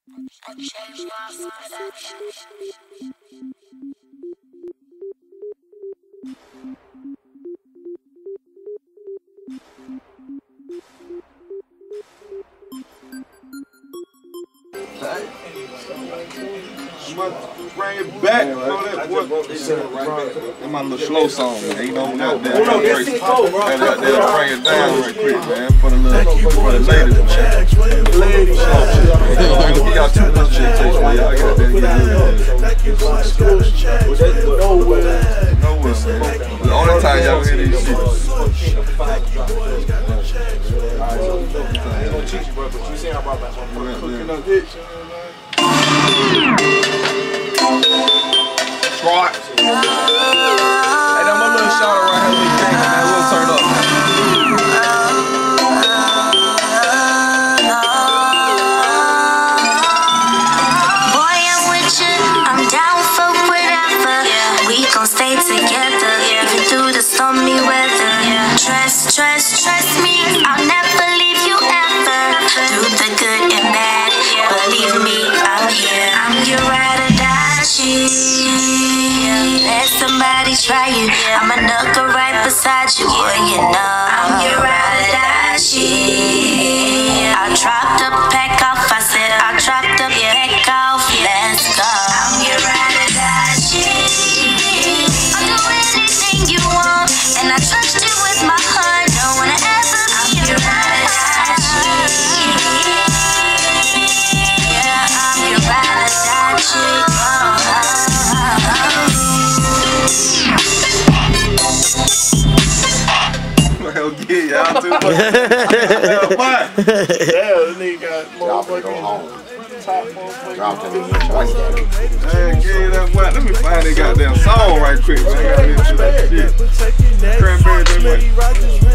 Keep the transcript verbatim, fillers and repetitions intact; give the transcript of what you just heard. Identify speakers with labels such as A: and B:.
A: Bring it back. You know that boy. That's my little slow song, man. You know, we got that. That bring it down right quick, man. For the little, for the ladies, man. Ladies. We got two little shit takes, man. Y'all got that. Nowhere. Nowhere, man. The only time y'all hear these shit. I ain't gonna cheat you, bro, but you see how about that one cooking up this. Right. Hey, that's my little shout out right here. We came, man. We'll turn up, man.
B: Boy, I'm with you. I'm down for whatever. Yeah. We gon' stay together. Yeah. Even through the stormy weather. Yeah. Trust, trust, trust me. I'll never leave you ever. Through the good and bad. Yeah. Believe me, I'm here. I'm your ride or die shit. Let somebody try it. I'ma knuckle right beside you, boy, you know I'm your ride or die shit. I dropped the pack off, I said I dropped the pack off, let's go. I'm your ride or die shit. I'll do anything you want, and I trust you with my heart. Don't wanna ever be your ride or die shit. Yeah, I'm your ride or die shit.
A: Hell yeah, y'all too much. Damn, this nigga got motherfucking top motherfucking. Hey, give that boy. Let me find that goddamn song right quick, man. I gotta get to that shit. Cranberry, that